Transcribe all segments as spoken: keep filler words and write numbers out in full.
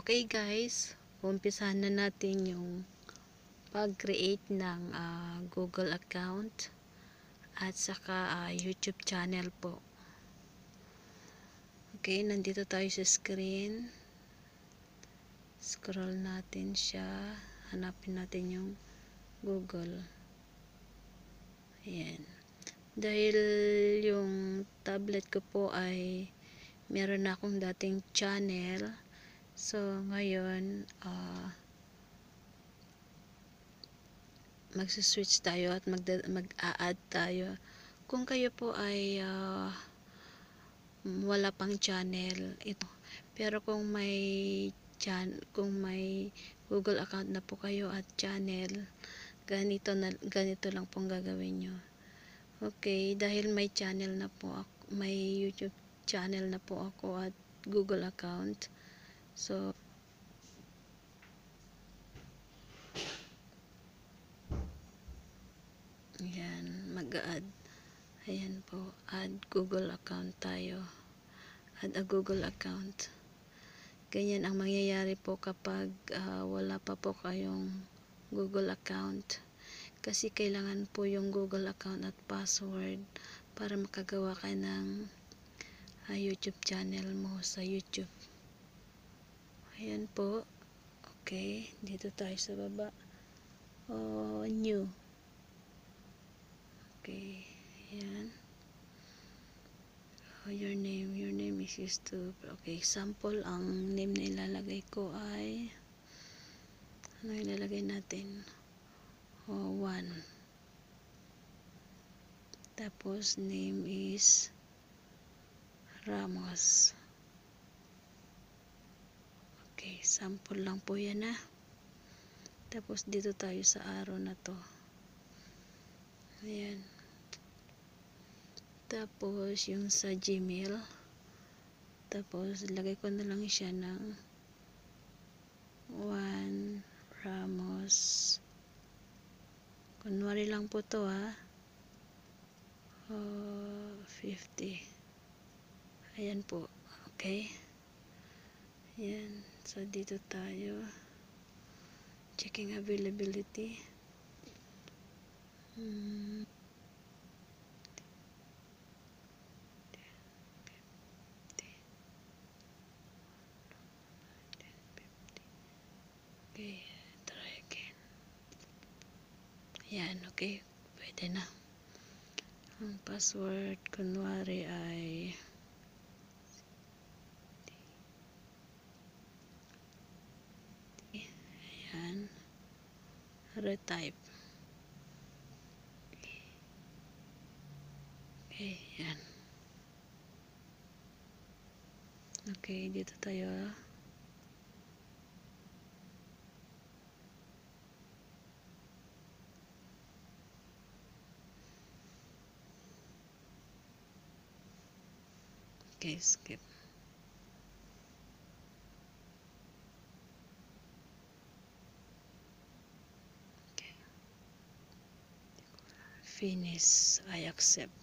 Okay guys, umpisahan na natin yung pag-create ng uh, Google account at saka uh, YouTube channel po. Okay, nandito tayo sa screen. Scroll natin siya. Hanapin natin yung Google. Ayan. Dahil yung tablet ko po ay meron na akong dating channel. So, ngayon, uh, magsuswitch tayo at mag-a-add tayo. Kung kayo po ay uh, wala pang channel, ito. Pero kung may chan kung may Google account na po kayo at channel, ganito na ganito lang pong gagawin nyo. Okay, dahil may channel na po ako, may YouTube channel na po ako at Google account. So, ayan, mag-add. Ayan po, add Google account tayo. Add a Google account. Ganyan ang mangyayari po kapag uh, wala pa po kayong Google account. Kasi kailangan po yung Google account at password para makagawa ka ng uh, YouTube channel mo sa YouTube. Ayan po. Okay, dito tayo sa baba. Oh, new. Okay, ayan. Oh, your name, your name is used to, okay, example, ang name na ilalagay ko ay, ano ilalagay natin? Oh, one. Tapos, name is Ramos. Okay, sample lang po yan ha. Tapos, dito tayo sa arrow na to. Ayan. Tapos, yung sa Gmail. Tapos, lagay ko na lang siya ng one Ramos. Kunwari lang po to ha. Oh, fifty. Ayan po. Okay. Ayan. So, dito tayo. Checking availability. Hmm. Okay, try again. Yan, okay. Pwede na. Ang password, kunwari ay ayan. Retype. Okay, yan. Okay, dito tayo. Okay, skip. Okay. Finish. I accept.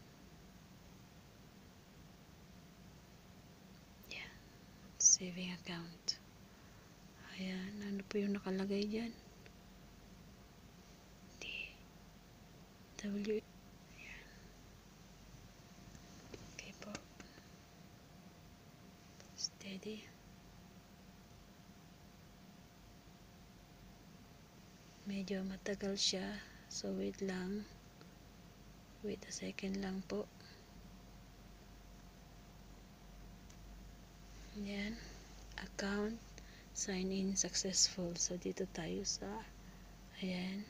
Yeah. Saving account. Ayan. Ano po yung nakalagay dyan? D. W. Ayan. Okay po. Steady. Medyo matagal siya. So, wait lang. Wait a second lang po. Ayan. Account. Sign in successful. So, dito tayo sa ayan.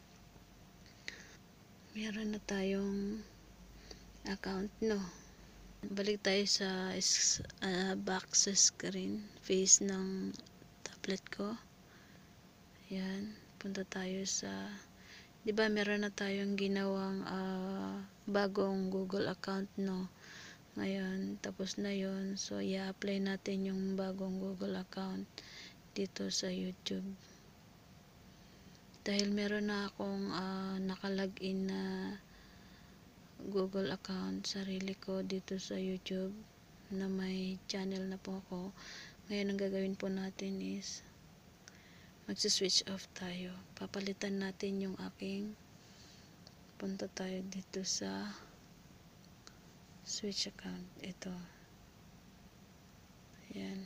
Meron na tayong account, no? Balik tayo sa uh, back sa screen. Face ng tablet ko. Ayan. Punta tayo sa, di ba meron na tayong ginawang uh, bagong Google account, no? Ngayon, tapos na yon. So, i-apply natin yung bagong Google account dito sa YouTube. Dahil meron na akong uh, nakalagin na Google account, sarili ko dito sa YouTube, na may channel na po ako. Ngayon ang gagawin po natin is magsi-switch off tayo. Papalitan natin yung aking, punta tayo dito sa switch account. Ito. Ayan.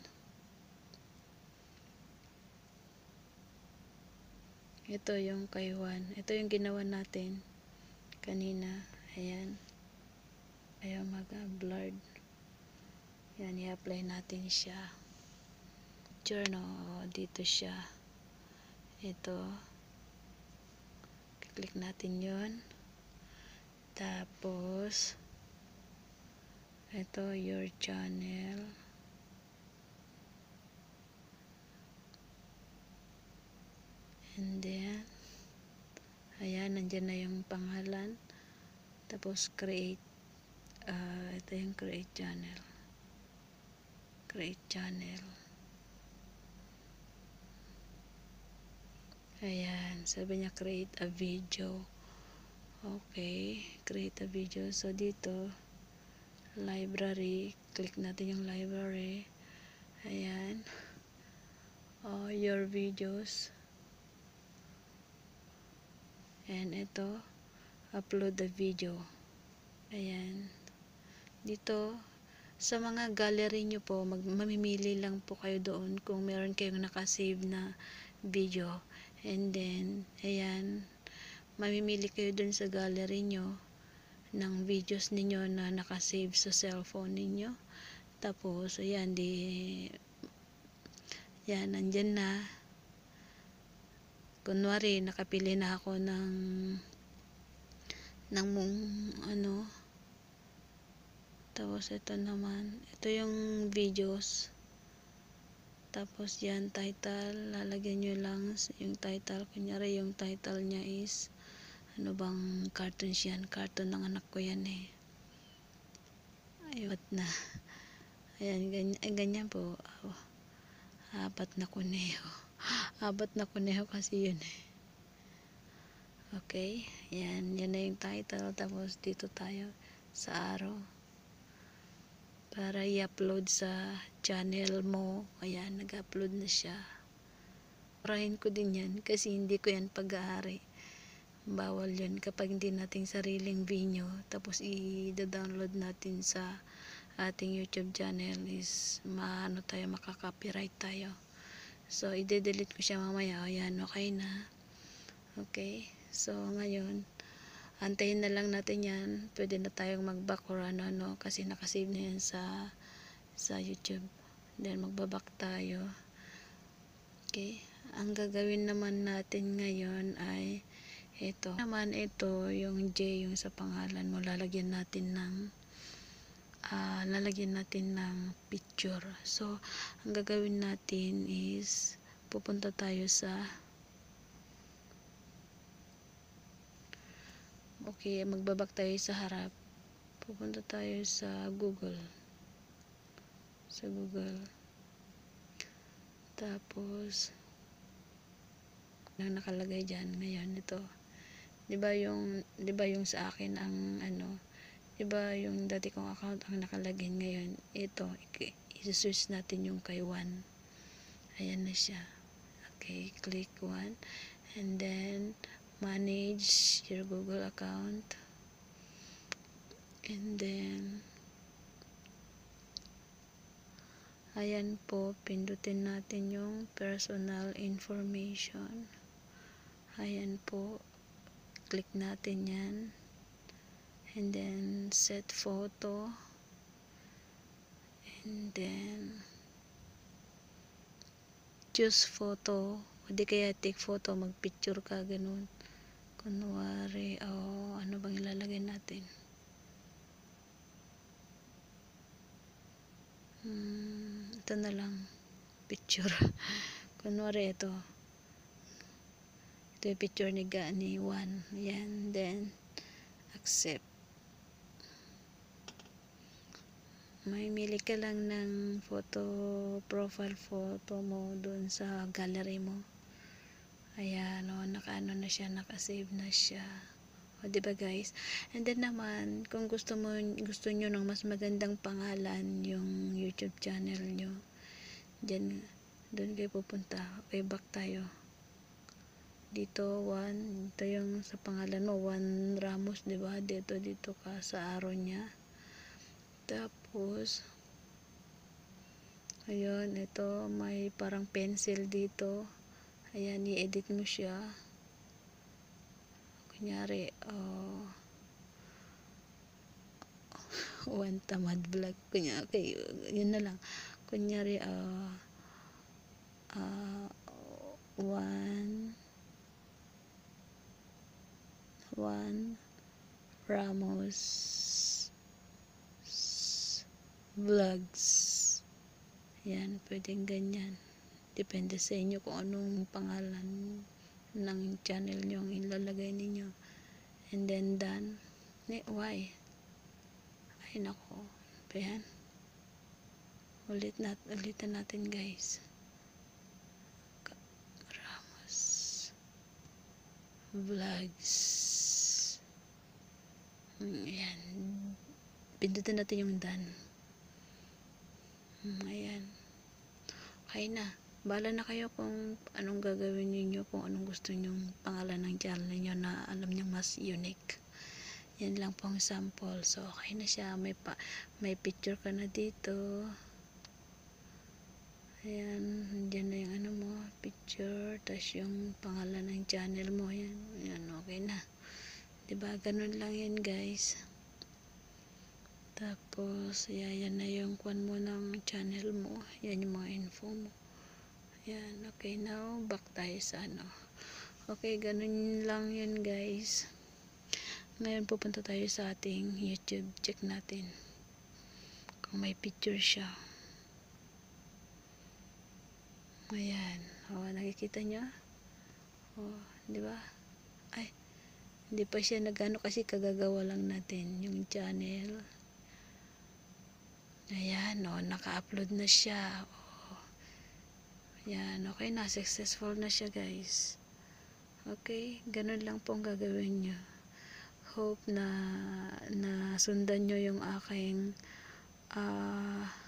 Ito yung kay Juan. Ito yung ginawa natin kanina. Ayan. Ayaw mag-blurred. Yan, i-apply natin siya. Journal. Dito siya. Ito. Click natin yon. Tapos, ito, your channel. And then, ayan, nandyan na yung pangalan. Tapos, create. Uh, ito yung create channel. Create channel. Ayan, sabi niya create a video. Okay, create a video. So, dito, library. Click natin yung library. Ayan. Oh, your videos. And ito, upload the video. Ayan. Dito, sa mga gallery nyo po, mag mamimili lang po kayo doon kung meron kayong nakasave na video. And then, ayan, mamimili kayo doon sa gallery nyo ng videos ninyo na nakasave sa cellphone ninyo. Tapos, ayan, di, yan, nandyan na. Kunwari, nakapili na ako ng, ng, ano, tapos, ito naman, ito yung videos. Tapos, yan, title, lalagyan nyo lang yung title. Kunyari, yung title niya is, ano bang cartoon yan? Cartoon ng anak ko yan eh. Ayot na. Ayan, ganyan, ganyan po. Oh, apat na kuneho. Apat na kuneho kasi yun eh. Okay, yan, yan na yung title. Tapos, dito tayo sa arrow. Para i-upload sa channel mo. Ayan, nag-upload na siya. Parahin ko din yan kasi hindi ko yan pag-aari. Bawal yun kapag hindi nating sariling video. Tapos i-download natin sa ating YouTube channel is maano tayo, makaka-copyright tayo. So, i-delete ko siya mamaya. Ayan, okay na. Okay. So, ngayon, antayin na lang natin yan. Pwede na tayong mag-back or ano, ano, kasi nakasave na yan sa, sa YouTube. Then, magbaback tayo. Okay. Ang gagawin naman natin ngayon ay ito. Naman ito, yung J, yung sa pangalan mo, lalagyan natin ng, uh, lalagyan natin ng picture. So, ang gagawin natin is, pupunta tayo sa, okay, magbabak tayo sa harap. Pupunta tayo sa Google. Sa Google. Tapos, ang nakalagay dyan ngayon, ito. Diba yung, diba yung sa akin ang, ano, diba yung dati kong account ang nakalagay ngayon, ito, i-search natin yung kay Juan. Ayan na siya. Okay, click Juan. And then, manage your Google account. And then, ayan po, pindutin natin yung personal information. Ayan po, click natin yan. And then, set photo. And then, choose photo. O di kaya take photo, mag-picture ka, ganun. Kunwari, o oh, ano bang ilalagay natin? Hmm, ito na lang. Picture. Kunwari, ito. Ito yung picture ni, ni Juan. Yan, then, accept. May mili ka lang ng photo, profile photo mo dun sa gallery mo. Ayan, o, naka-ano na siya, naka-save na siya. O, diba guys? And then naman, kung gusto mo, gusto nyo ng mas magandang pangalan yung YouTube channel nyo, Diyan, doon kayo pupunta. Okay, back tayo. Dito, one. Ito yung sa pangalan mo, Juan Ramos, diba? Dito, dito ka sa araw niya. Tapos, ayun, ito, may parang pencil dito. Ayan, i-edit mo siya. Kunyari, oh, one tamad vlog. Kunyari, okay, yun na lang. Kunyari, ah, uh, uh, one, one Ramos vlogs. Yan, pwedeng ganyan. Depende sa inyo kung anong pangalan ng channel nyo ang ilalagay ninyo. And then done. Why? Ay nako. Ayan. Ulit nat ulitin natin guys. Ramos vlogs. Ayan. Pindutin natin yung done. Ayan. Okay na. Bahala na kayo kung anong gagawin niyo, kung anong gusto nyong pangalan ng channel niyo na alam niyo mas unique. Yan lang pong sample. So, okay na siya. May, pa, may picture ka na dito. Ayan. Diyan na yung ano mo, picture. Tapos yung pangalan ng channel mo. Yan. Yan, okay na. Diba? Ganun lang yan, guys. Tapos, yan na yung kwan mo ng channel mo. Yan yung mga info mo. Yan, okay, now back tayo sa ano. Okay, ganun lang yun guys. Ngayon pupunta tayo sa ating YouTube. Check natin kung may picture siya. Ayan, o, nakikita nyo? O, di ba? Ay, hindi pa siya nagano kasi kagagawa lang natin yung channel. Ayan, o, naka-upload na siya. Yan, okay na. Successful na siya, guys. Okay, ganun lang pong gagawin nyo. Hope na, na sundan nyo yung aking uh,